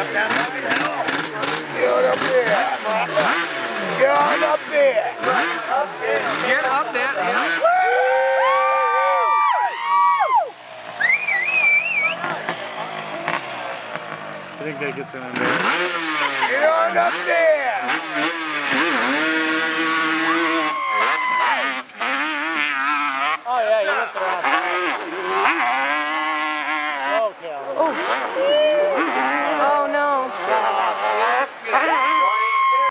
Get up there. Get up there. Get up there. Yeah. I think that gets in there. Get on up there.